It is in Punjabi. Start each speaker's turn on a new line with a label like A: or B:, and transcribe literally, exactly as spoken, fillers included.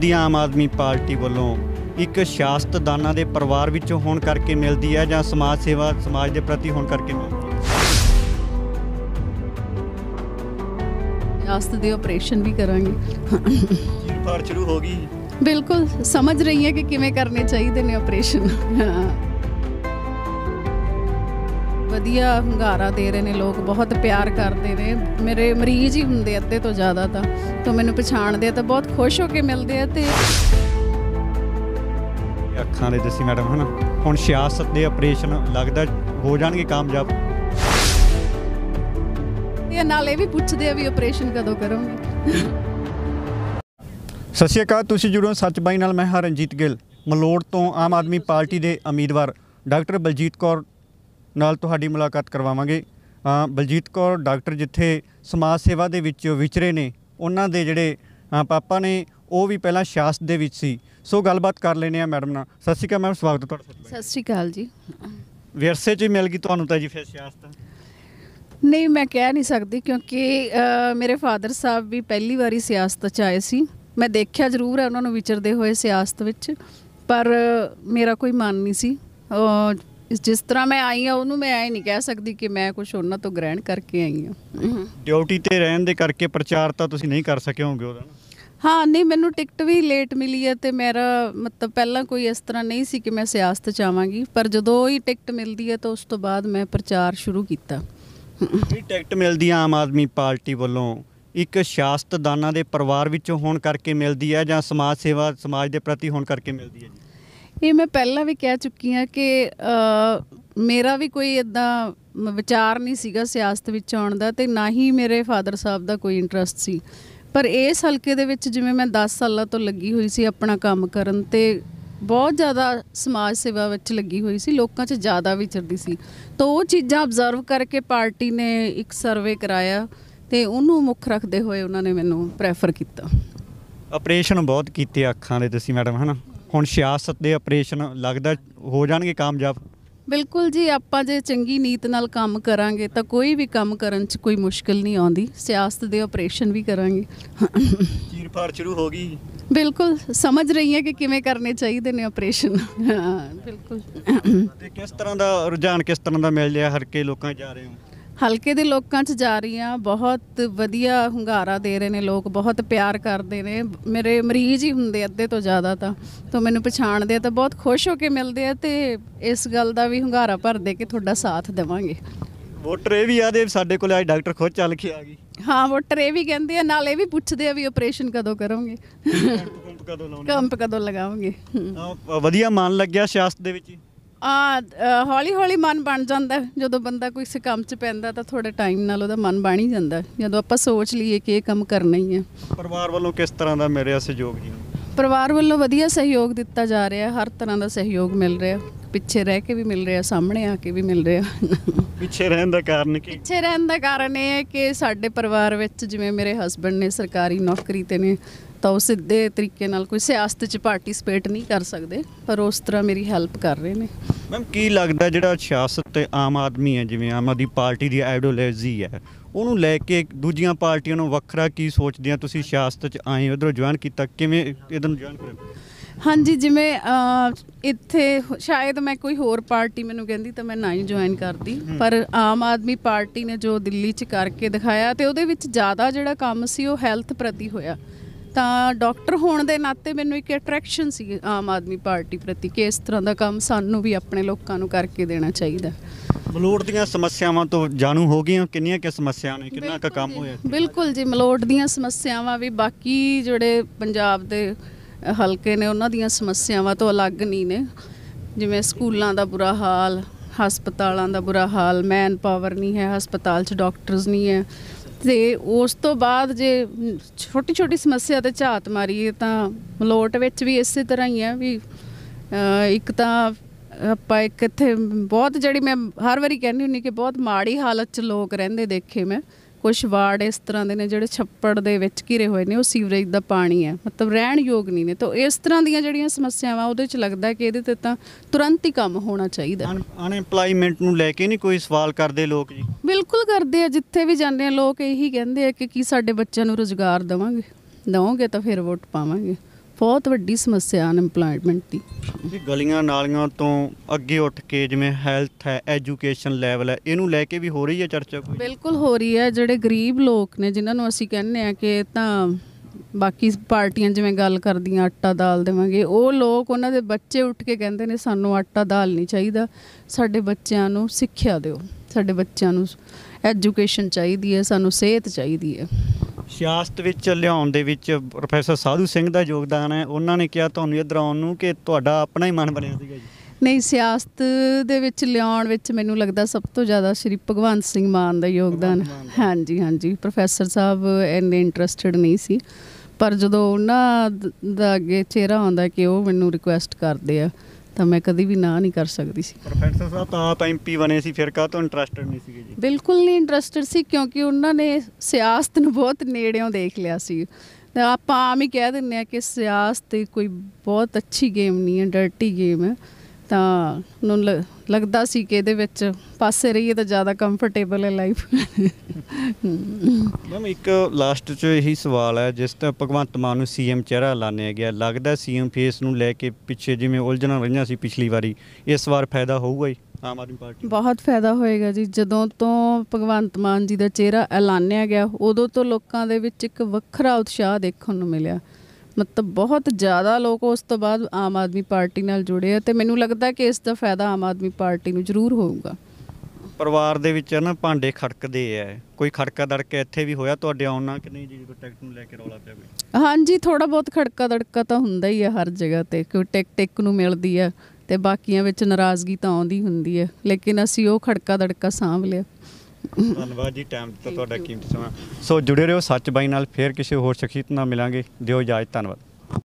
A: ਮਿਲਦੀ ਆਮ ਆਦਮੀ ਪਾਰਟੀ ਵੱਲੋਂ ਇੱਕ ਸਿਆਸਤਦਾਨਾਂ ਦੇ ਪਰਿਵਾਰ ਵਿੱਚੋਂ ਹੋਣ ਕਰਕੇ ਮਿਲਦੀ ਹੈ ਜਾਂ ਸਮਾਜ ਸੇਵਾ ਸਮਾਜ ਦੇ ਪ੍ਰਤੀ ਹੋਣ ਕਰਕੇ ਮਿਲਦੀ ਹੈ?
B: ਸਿਆਸਤ ਦੇ ਆਪਰੇਸ਼ਨ ਵੀ ਕਰਾਂਗੇ।
A: ਚੀਰ-ਫਾੜ ਸ਼ੁਰੂ ਹੋ ਗਈ।
B: ਬਿਲਕੁਲ ਸਮਝ ਰਹੀ ਹਾਂ ਕਿ ਕਿਵੇਂ ਕਰਨੇ ਚਾਹੀਦੇ ਨੇ ਆਪਰੇਸ਼ਨ। ਵਧੀਆ ਹੁੰਗਾਰਾ ਦੇ ਰਹੇ ਨੇ ਲੋਕ, ਬਹੁਤ ਪਿਆਰ ਕਰਦੇ ਨੇ। ਮੇਰੇ ਮਰੀਜ਼ ਹੀ ਹੁੰਦੇ ਅੱਧੇ ਤੋਂ ਜ਼ਿਆਦਾ ਤਾਂ ਤਾਂ ਮੈਨੂੰ ਪਛਾਣਦੇ ਆ ਤਾਂ ਬਹੁਤ ਖੁਸ਼ ਹੋ ਕੇ ਮਿਲਦੇ ਆ। ਤੇ
A: ਅੱਖਾਂ ਦੇ ਦੱਸੀ ਮੈਡਮ ਹਨਾ, ਹੁਣ ਸਿਆਸਤ ਦੇ ਆਪਰੇਸ਼ਨ ਲੱਗਦਾ ਹੋ ਜਾਣਗੇ ਕਾਮਯਾਬ।
B: ਤੇ ਨਾਲ ਇਹ ਵੀ ਪੁੱਛਦੇ ਆ ਵੀ ਆਪਰੇਸ਼ਨ ਕਦੋਂ ਕਰੋਗੇ।
A: ਸਤਿ ਸ਼੍ਰੀ ਅਕਾਲ, ਤੁਸੀਂ ਜੁੜੋ ਸੱਚ ਬਾਈ ਨਾਲ। ਮੈਂ ਹਾਂ ਰਣਜੀਤ ਗਿੱਲ। ਮਲੋੜ ਤੋਂ ਆਮ ਆਦਮੀ ਪਾਰਟੀ ਦੇ ਉਮੀਦਵਾਰ ਡਾਕਟਰ ਬਲਜੀਤ ਕੌਰ ਨਾਲ ਤੁਹਾਡੀ ਮੁਲਾਕਾਤ ਕਰਵਾਵਾਂਗੇ। ਬਲਜੀਤ ਕੌਰ ਡਾਕਟਰ ਜਿੱਥੇ ਸਮਾਜ ਸੇਵਾ ਦੇ ਵਿੱਚ ਵਿਚਰੇ ਨੇ, ਉਹਨਾਂ ਦੇ ਜਿਹੜੇ ਪਾਪਾ ਨੇ ਉਹ ਵੀ ਪਹਿਲਾਂ ਸਿਆਸਤ ਦੇ ਵਿੱਚ ਸੀ। ਸੋ ਗੱਲਬਾਤ ਕਰ ਲੈਂਦੇ ਹਾਂ ਮੈਡਮ ਨਾਲ। ਸਤਿ ਸ਼੍ਰੀ ਅਕਾਲ ਮੈਮ, ਸਵਾਗਤ ਹੈ ਤੁਹਾਡਾ।
B: ਸਤਿ ਸ਼੍ਰੀ ਅਕਾਲ ਜੀ।
A: ਵਿਰਸੇ 'ਚ ਹੀ ਮਿਲ ਗਈ ਤੁਹਾਨੂੰ ਤਾਂ ਜੀ ਫਿਰ ਸਿਆਸਤ?
B: ਨਹੀਂ, ਮੈਂ ਕਹਿ ਨਹੀਂ ਸਕਦੀ ਕਿਉਂਕਿ ਮੇਰੇ ਫਾਦਰ ਸਾਹਿਬ ਵੀ ਪਹਿਲੀ ਵਾਰੀ ਸਿਆਸਤ 'ਚ ਆਏ ਸੀ। ਮੈਂ ਦੇਖਿਆ ਜ਼ਰੂਰ ਹੈ ਉਹਨਾਂ ਨੂੰ ਵਿਚਰਦੇ ਹੋਏ ਸਿਆਸਤ ਵਿੱਚ, ਪਰ ਮੇਰਾ ਕੋਈ ਮਨ ਨਹੀਂ ਸੀ। ਜਿਸ ਤਰ੍ਹਾਂ ਮੈਂ ਆਈ ਹਾਂ ਉਹਨੂੰ ਮੈਂ ਐ ਨਹੀਂ ਕਹਿ ਸਕਦੀ ਕਿ ਮੈਂ ਕੁਛ ਉਹਨਾਂ ਤੋਂ ਗ੍ਰਹਿਣ ਕਰਕੇ ਆਈ ਹਾਂ।
A: ਡਿਊਟੀ 'ਤੇ ਰਹਿਣ ਦੇ ਕਰਕੇ ਪ੍ਰਚਾਰ ਤਾਂ ਤੁਸੀਂ ਨਹੀਂ ਕਰ ਸਕੇ ਹੋਗੇ ਉਹਦਾ?
B: ਹਾਂ, ਨਹੀਂ, ਮੈਨੂੰ ਟਿਕਟ ਵੀ ਲੇਟ ਮਿਲੀ ਹੈ ਅਤੇ ਮੇਰਾ ਮਤਲਬ ਪਹਿਲਾਂ ਕੋਈ ਇਸ ਤਰ੍ਹਾਂ ਨਹੀਂ ਸੀ ਕਿ ਮੈਂ ਸਿਆਸਤ 'ਚ ਆਵਾਂਗੀ, ਪਰ ਜਦੋਂ ਹੀ ਟਿਕਟ ਮਿਲਦੀ ਹੈ ਤਾਂ ਉਸ ਤੋਂ ਬਾਅਦ ਮੈਂ ਪ੍ਰਚਾਰ ਸ਼ੁਰੂ ਕੀਤਾ।
A: ਇਹ ਟਿਕਟ ਮਿਲਦੀ ਆਮ ਆਦਮੀ ਪਾਰਟੀ ਵੱਲੋਂ ਇੱਕ ਸਿਆਸਤਦਾਨਾਂ ਦੇ ਪਰਿਵਾਰ ਵਿੱਚੋਂ ਹੋਣ ਕਰਕੇ ਮਿਲਦੀ ਹੈ ਜਾਂ ਸਮਾਜ ਸੇਵਾ ਸਮਾਜ ਦੇ ਪ੍ਰਤੀ ਹੋਣ ਕਰਕੇ ਮਿਲਦੀ ਹੈ ਜੀ?
B: ਇਹ ਮੈਂ ਪਹਿਲਾਂ ਵੀ ਕਹਿ ਚੁੱਕੀ ਹਾਂ ਕਿ ਮੇਰਾ ਵੀ ਕੋਈ ਇੱਦਾਂ ਵਿਚਾਰ ਨਹੀਂ ਸੀਗਾ ਸਿਆਸਤ ਵਿੱਚ ਆਉਣ ਦਾ, ਅਤੇ ਨਾ ਹੀ ਮੇਰੇ ਫਾਦਰ ਸਾਹਿਬ ਦਾ ਕੋਈ ਇੰਟਰਸਟ ਸੀ। ਪਰ ਇਸ ਹਲਕੇ ਦੇ ਵਿੱਚ ਜਿਵੇਂ ਮੈਂ ਦਸ ਸਾਲਾਂ ਤੋਂ ਲੱਗੀ ਹੋਈ ਸੀ ਆਪਣਾ ਕੰਮ ਕਰਨ, ਅਤੇ ਬਹੁਤ ਜ਼ਿਆਦਾ ਸਮਾਜ ਸੇਵਾ ਵਿੱਚ ਲੱਗੀ ਹੋਈ ਸੀ, ਲੋਕਾਂ 'ਚ ਜ਼ਿਆਦਾ ਵਿਚਰਦੀ ਸੀ। ਤਾਂ ਉਹ ਚੀਜ਼ਾਂ ਅਬਜ਼ਰਵ ਕਰਕੇ ਪਾਰਟੀ ਨੇ ਇੱਕ ਸਰਵੇ ਕਰਾਇਆ ਅਤੇ ਉਹਨੂੰ ਮੁੱਖ ਰੱਖਦੇ ਹੋਏ ਉਹਨਾਂ ਨੇ ਮੈਨੂੰ ਪ੍ਰੈਫਰ ਕੀਤਾ।
A: ਆਪਰੇਸ਼ਨ ਬਹੁਤ ਕੀਤੇ ਅੱਖਾਂ ਦੇ ਤੁਸੀਂ ਮੈਡਮ ਹੈ ਨਾ, ਹੁਣ ਸਿਆਸਤ ਦੇ ਆਪਰੇਸ਼ਨ ਲੱਗਦਾ ਹੋ ਜਾਣਗੇ ਕਾਮਯਾਬ?
B: ਬਿਲਕੁਲ ਜੀ, ਆਪਾਂ ਜੇ ਚੰਗੀ ਨੀਤ ਨਾਲ ਕੰਮ ਕਰਾਂਗੇ ਤਾਂ ਕੋਈ ਵੀ ਕੰਮ ਕਰਨ 'ਚ ਕੋਈ ਮੁਸ਼ਕਿਲ ਨਹੀਂ ਆਉਂਦੀ। ਸਿਆਸਤ ਦੇ ਆਪਰੇਸ਼ਨ ਵੀ ਕਰਾਂਗੇ।
A: ਚੀਰ-ਫਾੜ ਸ਼ੁਰੂ ਹੋ ਗਈ।
B: ਬਿਲਕੁਲ ਸਮਝ ਰਹੀ ਹਾਂ ਕਿ ਕਿਵੇਂ ਕਰਨੇ ਚਾਹੀਦੇ ਨੇ ਆਪਰੇਸ਼ਨ। ਹਾਂ ਬਿਲਕੁਲ।
A: ਤੇ ਕਿਸ ਤਰ੍ਹਾਂ ਦਾ ਰੁਝਾਨ ਕਿਸ ਤਰ੍ਹਾਂ ਦਾ ਮਿਲ ਰਿਹਾ ਹਲਕੇ ਲੋਕਾਂ 'ਚ ਜਾ ਰਹੇ ਹੋ?
B: ਹਲਕੇ ਦੇ ਲੋਕਾਂ 'ਚ ਜਾ ਰਹੀ ਹਾਂ, ਬਹੁਤ ਵਧੀਆ ਹੁੰਗਾਰਾ ਦੇ ਰਹੇ ਨੇ ਲੋਕ, ਬਹੁਤ ਪਿਆਰ ਕਰਦੇ ਨੇ। ਮੇਰੇ ਮਰੀਜ਼ ਹੀ ਹੁੰਦੇ ਅੱਧੇ ਤੋਂ ਜ਼ਿਆਦਾ ਤਾਂ ਤਾਂ ਮੈਨੂੰ ਪਛਾਣਦੇ ਆ ਤਾਂ ਬਹੁਤ ਖੁਸ਼ ਹੋ ਕੇ ਮਿਲਦੇ ਆ, ਅਤੇ ਇਸ ਗੱਲ ਦਾ ਵੀ ਹੁੰਗਾਰਾ ਭਰਦੇ ਕਿ ਤੁਹਾਡਾ ਸਾਥ ਦੇਵਾਂਗੇ।
A: ਵੋਟਰ ਇਹ ਵੀ ਆ ਦੇ ਸਾਡੇ ਕੋਲ ਅੱਜ ਡਾਕਟਰ ਖੁਦ ਚੱਲ ਕੇ ਆ ਗਈ।
B: ਹਾਂ, ਵੋਟਰ ਇਹ ਵੀ ਕਹਿੰਦੇ ਆ, ਨਾਲ ਇਹ ਵੀ ਪੁੱਛਦੇ ਆ ਵੀ ਆਪਰੇਸ਼ਨ ਕਦੋਂ ਕਰੋਗੇ, ਕੈਂਪ ਕਦੋਂ ਲਗਾਓਗੇ।
A: ਵਧੀਆ ਮਨ ਲੱਗਿਆ ਸਿਆਸਤ ਦੇ ਵਿੱਚ?
B: ਆ ਹੌਲੀ ਹੌਲੀ ਮਨ ਬਣ ਜਾਂਦਾ। ਜਦੋਂ ਬੰਦਾ ਕਿਸੇ ਕੰਮ 'ਚ ਪੈਂਦਾ ਤਾਂ ਥੋੜ੍ਹੇ ਟਾਈਮ ਨਾਲ ਉਹਦਾ ਮਨ ਬਣ ਹੀ ਜਾਂਦਾ, ਜਦੋਂ ਆਪਾਂ ਸੋਚ ਲਈਏ ਕਿ ਇਹ ਕੰਮ ਕਰਨਾ ਹੀ ਹੈ।
A: ਪਰਿਵਾਰ ਵੱਲੋਂ ਕਿਸ ਤਰ੍ਹਾਂ ਦਾ ਮਿਲ ਰਿਹਾ ਸਹਿਯੋਗ ਜੀ?
B: ਪਰਿਵਾਰ ਵੱਲੋਂ ਵਧੀਆ ਸਹਿਯੋਗ ਦਿੱਤਾ ਜਾ ਰਿਹਾ, ਹਰ ਤਰ੍ਹਾਂ ਦਾ ਸਹਿਯੋਗ ਮਿਲ ਰਿਹਾ। ਪਿੱਛੇ ਰਹਿ ਕੇ ਵੀ ਮਿਲ ਰਿਹਾ, ਸਾਹਮਣੇ ਆ ਕੇ ਵੀ ਮਿਲ ਰਿਹਾ।
A: ਪਿੱਛੇ ਰਹਿਣ ਦਾ ਕਾਰਨ ਕੀ?
B: ਪਿੱਛੇ ਰਹਿਣ ਦਾ ਕਾਰਨ ਇਹ ਹੈ ਕਿ ਸਾਡੇ ਪਰਿਵਾਰ ਵਿੱਚ ਜਿਵੇਂ ਮੇਰੇ ਹਸਬੈਂਡ ਨੇ ਸਰਕਾਰੀ ਨੌਕਰੀ 'ਤੇ ਨੇ, ਤਾਂ ਉਹ ਸਿੱਧੇ ਤਰੀਕੇ ਨਾਲ ਕੋਈ ਸਿਆਸਤ 'ਚ ਪਾਰਟੀਸਪੇਟ ਨਹੀਂ ਕਰ ਸਕਦੇ, ਪਰ ਉਸ ਤਰ੍ਹਾਂ ਮੇਰੀ ਹੈਲਪ ਕਰ ਰਹੇ ਨੇ।
A: ਮੈਮ ਕੀ ਲੱਗਦਾ ਜਿਹੜਾ ਸਿਆਸਤ ਤੇ ਆਮ ਆਦਮੀ ਹੈ, ਜਿਵੇਂ ਆਮ ਆਦਮੀ ਪਾਰਟੀ ਦੀ ਆਈਡੀਓਲੋਜੀ ਹੈ, ਉਹਨੂੰ ਲੈ ਕੇ ਦੂਜੀਆਂ ਪਾਰਟੀਆਂ ਨੂੰ ਵੱਖਰਾ ਕੀ ਸੋਚਦੇ ਆ? ਤੁਸੀਂ ਸਿਆਸਤ 'ਚ ਆਏ ਉੱਧਰੋਂ ਜੁਆਇਨ ਕੀਤਾ, ਕਿਵੇਂ ਇਹਦੇ ਨੂੰ ਜੁਆਇਨ ਕਰਿਆ?
B: ਹਾਂਜੀ, ਜਿਵੇਂ ਇੱਥੇ ਸ਼ਾਇਦ ਮੈਂ ਕੋਈ ਹੋਰ ਪਾਰਟੀ ਮੈਨੂੰ ਕਹਿੰਦੀ ਤਾਂ ਮੈਂ ਨਾ ਹੀ ਜੁਆਇਨ ਕਰਦੀ, ਪਰ ਆਮ ਆਦਮੀ ਪਾਰਟੀ ਨੇ ਜੋ ਦਿੱਲੀ 'ਚ ਕਰਕੇ ਦਿਖਾਇਆ, ਅਤੇ ਉਹਦੇ ਵਿੱਚ ਜ਼ਿਆਦਾ ਜਿਹੜਾ ਕੰਮ ਸੀ ਉਹ ਹੈਲਥ ਪ੍ਰਤੀ ਹੋਇਆ। ਤਾਂ ਡਾਕਟਰ ਹੋਣ ਦੇ ਨਾਤੇ ਮੈਨੂੰ ਇੱਕ ਅਟਰੈਕਸ਼ਨ ਸੀ ਆਮ ਆਦਮੀ ਪਾਰਟੀ ਪ੍ਰਤੀ ਕਿ ਇਸ ਤਰ੍ਹਾਂ ਦਾ ਕੰਮ ਸਾਨੂੰ ਵੀ ਆਪਣੇ ਲੋਕਾਂ ਨੂੰ ਕਰਕੇ ਦੇਣਾ ਚਾਹੀਦਾ।
A: ਮਲੋੜ ਦੀਆਂ ਸਮੱਸਿਆਵਾਂ ਤੋਂ ਜਾਣੂ ਹੋ ਗਈਆਂ, ਕਿੰਨੀਆਂ ਕਿ ਸਮੱਸਿਆ ਨੇ, ਕਿੰਨਾ ਕੁ ਕੰਮ ਹੋਇਆ?
B: ਬਿਲਕੁਲ ਜੀ, ਮਲੋੜ ਦੀਆਂ ਸਮੱਸਿਆਵਾਂ ਵੀ ਬਾਕੀ ਜਿਹੜੇ ਪੰਜਾਬ ਦੇ ਹਲਕੇ ਨੇ ਉਹਨਾਂ ਦੀਆਂ ਸਮੱਸਿਆਵਾਂ ਤੋਂ ਅਲੱਗ ਨਹੀਂ ਨੇ। ਜਿਵੇਂ ਸਕੂਲਾਂ ਦਾ ਬੁਰਾ ਹਾਲ, ਹਸਪਤਾਲਾਂ ਦਾ ਬੁਰਾ ਹਾਲ, ਮੈਨ ਪਾਵਰ ਨਹੀਂ ਹੈ ਹਸਪਤਾਲ 'ਚ, ਡਾਕਟਰਸ ਨਹੀਂ ਹੈ। ਅਤੇ ਉਸ ਤੋਂ ਬਾਅਦ ਜੇ ਛੋਟੀ ਛੋਟੀ ਸਮੱਸਿਆ 'ਤੇ ਝਾਤ ਮਾਰੀਏ ਤਾਂ ਮਲੋਟ ਵਿੱਚ ਵੀ ਇਸੇ ਤਰ੍ਹਾਂ ਹੀ ਹੈ ਵੀ ਇੱਕ ਤਾਂ ਆਪਾਂ ਇੱਕ ਇੱਥੇ ਬਹੁਤ ਜਿਹੜੀ ਮੈਂ ਹਰ ਵਾਰੀ ਕਹਿੰਦੀ ਹੁੰਦੀ ਕਿ ਬਹੁਤ ਮਾੜੀ ਹਾਲਤ 'ਚ ਲੋਕ ਰਹਿੰਦੇ ਦੇਖੇ ਮੈਂ। ਕੁਛ ਵਾਰਡ ਇਸ ਤਰ੍ਹਾਂ ਦੇ ਨੇ ਜਿਹੜੇ ਛੱਪੜ ਦੇ ਵਿੱਚ ਘਿਰੇ ਹੋਏ ਨੇ, ਉਹ ਸੀਵਰੇਜ ਦਾ ਪਾਣੀ ਹੈ, ਮਤਲਬ ਰਹਿਣ ਯੋਗ ਨਹੀਂ ਨੇ। ਤਾਂ ਇਸ ਤਰ੍ਹਾਂ ਦੀਆਂ ਜਿਹੜੀਆਂ ਸਮੱਸਿਆਵਾਂ ਉਹਦੇ 'ਚ ਲੱਗਦਾ ਕਿ ਇਹਦੇ 'ਤੇ ਤਾਂ ਤੁਰੰਤ ਹੀ ਕੰਮ ਹੋਣਾ ਚਾਹੀਦਾ।
A: ਅਨਐਮਪਲਾਈਮੈਂਟ ਨੂੰ ਲੈ ਕੇ ਨਹੀਂ ਕੋਈ ਸਵਾਲ ਕਰਦੇ ਲੋਕ ਜੀ? ਬਿਲਕੁਲ
B: ਕਰਦੇ ਆ, ਜਿੱਥੇ ਵੀ ਜਾਂਦੇ ਆ ਲੋਕ ਇਹੀ ਕਹਿੰਦੇ ਆ ਕਿ ਕੀ ਸਾਡੇ ਬੱਚਿਆਂ ਨੂੰ ਰੁਜ਼ਗਾਰ ਦੇਵਾਂਗੇ, ਦੇਵੋਗੇ ਤਾਂ ਫਿਰ ਵੋਟ ਪਾਵਾਂਗੇ। ਬਹੁਤ ਵੱਡੀ ਸਮੱਸਿਆ ਅਨਐਮਪਲੋਇਮੈਂਟ ਦੀ।
A: ਜੀ ਗਲੀਆਂ ਨਾਲੀਆਂ ਤੋਂ ਅੱਗੇ ਉੱਠ ਕੇ ਜਿਵੇਂ ਹੈਲਥ ਹੈ, ਐਜੂਕੇਸ਼ਨ ਲੈਵਲ ਹੈ, ਇਹਨੂੰ ਲੈ ਕੇ ਵੀ ਹੋ ਰਹੀ ਹੈ ਚਰਚਾ ਕੋਈ?
B: ਬਿਲਕੁਲ ਹੋ ਰਹੀ ਹੈ। ਜਿਹੜੇ ਗਰੀਬ ਲੋਕ ਨੇ ਜਿਨ੍ਹਾਂ ਨੂੰ ਅਸੀਂ ਕਹਿੰਦੇ ਹਾਂ ਕਿ ਤਾਂ ਬਾਕੀ ਪਾਰਟੀਆਂ ਜਿਵੇਂ ਗੱਲ ਕਰਦੀਆਂ ਆਟਾ ਦਾਲ ਦੇਵਾਂਗੇ, ਉਹ ਲੋਕ ਉਹਨਾਂ ਦੇ ਬੱਚੇ ਉੱਠ ਕੇ ਕਹਿੰਦੇ ਨੇ ਸਾਨੂੰ ਆਟਾ ਦਾਲ ਨਹੀਂ ਚਾਹੀਦਾ, ਸਾਡੇ ਬੱਚਿਆਂ ਨੂੰ ਸਿੱਖਿਆ ਦਿਓ, ਸਾਡੇ ਬੱਚਿਆਂ ਨੂੰ ਐਜੂਕੇਸ਼ਨ ਚਾਹੀਦੀ ਹੈ, ਸਾਨੂੰ ਸਿਹਤ ਚਾਹੀਦੀ ਹੈ।
A: ਸਿਆਸਤ ਵਿੱਚ ਲਿਆਉਣ ਦੇ ਵਿੱਚ ਪ੍ਰੋਫੈਸਰ ਸਾਧੂ ਸਿੰਘ ਦਾ ਯੋਗਦਾਨ ਹੈ। ਉਹਨਾਂ ਨੇ ਕਿਹਾ ਤੁਹਾਨੂੰ ਇੱਧਰ ਆਉਣ ਨੂੰ ਕਿ ਤੁਹਾਡਾ ਆਪਣਾ ਹੀ ਮਨ ਬਣਿਆ ਸੀਗਾ ਜੀ?
B: ਨਹੀਂ, ਸਿਆਸਤ ਦੇ ਵਿੱਚ ਲਿਆਉਣ ਵਿੱਚ ਮੈਨੂੰ ਲੱਗਦਾ ਸਭ ਤੋਂ ਜ਼ਿਆਦਾ ਸ਼੍ਰੀ ਭਗਵੰਤ ਸਿੰਘ ਮਾਨ ਦਾ ਯੋਗਦਾਨ। ਹਾਂਜੀ ਹਾਂਜੀ, ਪ੍ਰੋਫੈਸਰ ਸਾਹਿਬ ਇੰਨੇ ਇੰਟਰਸਟਿਡ ਨਹੀਂ ਸੀ, ਪਰ ਜਦੋਂ ਉਹਨਾਂ ਦਾ ਅੱਗੇ ਚਿਹਰਾ ਆਉਂਦਾ ਕਿ ਉਹ ਮੈਨੂੰ ਰਿਕੁਐਸਟ ਕਰਦੇ ਆ ਤਾਂ ਮੈਂ ਕਦੀ ਵੀ ਨਾ ਨਹੀਂ ਕਰ ਸਕਦੀ ਸੀ।
A: ਪ੍ਰੋਫੈਸਰ ਸਾਹਿਬ ਤਾਂ ਆਪ ਐਮ ਪੀ ਬਣੇ ਸੀ, ਫਿਰ ਕਾਹ ਤੋਂ ਇੰਟਰਸਟਿਡ ਨਹੀਂ ਸੀਗੇ ਜੀ?
B: ਬਿਲਕੁਲ ਨਹੀਂ ਇੰਟਰਸਟਿਡ ਸੀ, ਕਿਉਂਕਿ ਉਹਨਾਂ ਨੇ ਸਿਆਸਤ ਨੂੰ ਬਹੁਤ ਨੇੜਿਓਂ ਦੇਖ ਲਿਆ ਸੀ। ਤਾਂ ਆਪਾਂ ਆਮ ਹੀ ਕਹਿ ਦਿੰਦੇ ਹਾਂ ਕਿ ਸਿਆਸਤ ਕੋਈ ਬਹੁਤ ਅੱਛੀ ਗੇਮ ਨਹੀਂ ਹੈ, ਡਰਟੀ ਗੇਮ ਹੈ। ਤਾਂ ਉਹਨੂੰ ਲ ਲੱਗਦਾ ਸੀ ਕਿ ਇਹਦੇ ਵਿੱਚ ਪਾਸੇ ਰਹੀਏ ਤਾਂ ਜ਼ਿਆਦਾ ਕੰਫਰਟੇਬਲ ਹੈ ਲਾਈਫ।
A: ਮੈਮ ਇੱਕ ਲਾਸਟ 'ਚ ਇਹੀ ਸਵਾਲ ਹੈ, ਜਿਸ ਤਰ੍ਹਾਂ ਭਗਵੰਤ ਮਾਨ ਨੂੰ ਸੀ ਐਮ ਚਿਹਰਾ ਐਲਾਨਿਆ ਗਿਆ, ਲੱਗਦਾ ਸੀ ਐਮ ਫੇਸ ਨੂੰ ਲੈ ਕੇ ਪਿੱਛੇ ਜਿਵੇਂ ਉਲਝਣਾਂ ਰਹੀਆਂ ਸੀ ਪਿਛਲੀ ਵਾਰੀ, ਇਸ ਵਾਰ ਫਾਇਦਾ ਹੋਊਗਾ ਜੀ ਆਮ ਆਦਮੀ ਪਾਰਟੀ?
B: ਬਹੁਤ ਫਾਇਦਾ ਹੋਏਗਾ ਜੀ। ਜਦੋਂ ਤੋਂ ਭਗਵੰਤ ਮਾਨ ਜੀ ਦਾ ਚਿਹਰਾ ਐਲਾਨਿਆ ਗਿਆ ਉਦੋਂ ਤੋਂ ਲੋਕਾਂ ਦੇ ਵਿੱਚ ਇੱਕ ਵੱਖਰਾ ਉਤਸ਼ਾਹ ਦੇਖਣ ਨੂੰ ਮਿਲਿਆ। ਮਤਲਬ ਬਹੁਤ ਜ਼ਿਆਦਾ ਲੋਕ ਉਸ ਤੋਂ ਬਾਅਦ ਆਮ ਆਦਮੀ ਪਾਰਟੀ ਨਾਲ ਜੁੜੇ ਆ ਅਤੇ ਮੈਨੂੰ ਲੱਗਦਾ ਕਿ ਇਸ ਦਾ ਫਾਇਦਾ ਆਮ ਆਦਮੀ ਪਾਰਟੀ ਨੂੰ ਜ਼ਰੂਰ ਹੋਊਗਾ।
A: ਪਰਿਵਾਰ ਦੇ ਵਿੱਚ ਨਾ ਭਾਂਡੇ ਖੜਕਦੇ ਹੈ, ਕੋਈ ਖੜਕਾ ਦੜਕਾ ਇੱਥੇ ਵੀ ਹੋਇਆ ਤੁਹਾਡੇ ਆਉਣ ਨਾਲ ਕਿ ਨਹੀਂ ਜੀ, ਕੋਈ ਟਿਕਟ ਨੂੰ ਲੈ ਕੇ ਰੌਲਾ ਪਿਆ ਕੋਈ?
B: ਹਾਂਜੀ, ਥੋੜ੍ਹਾ ਬਹੁਤ ਖੜਕਾ ਦੜਕਾ ਤਾਂ ਹੁੰਦਾ ਹੀ ਹੈ ਹਰ ਜਗ੍ਹਾ 'ਤੇ, ਕੋਈ ਟਿਕ ਟਿਕ ਨੂੰ ਮਿਲਦੀ ਹੈ ਅਤੇ ਬਾਕੀਆਂ ਵਿੱਚ ਨਾਰਾਜ਼ਗੀ ਤਾਂ ਆਉਂਦੀ ਹੁੰਦੀ ਹੈ, ਲੇਕਿਨ ਅਸੀਂ ਉਹ ਖੜਕਾ ਦੜਕਾ ਸਾਂਭ ਲਿਆ।
A: ਧੰਨਵਾਦ ਜੀ, ਟਾਈਮ ਦਿੱਤਾ ਤੁਹਾਡਾ ਕੀਮਤੀ ਸਮਾਂ। ਸੋ ਜੁੜੇ ਰਹੋ ਸੱਚ ਬਾਈ ਨਾਲ, ਫਿਰ ਕਿਸੇ ਹੋਰ ਸ਼ਖਸੀਅਤ ਨਾਲ ਮਿਲਾਂਗੇ। ਦਿਓ ਇਜਾਜ਼ਤ, ਧੰਨਵਾਦ।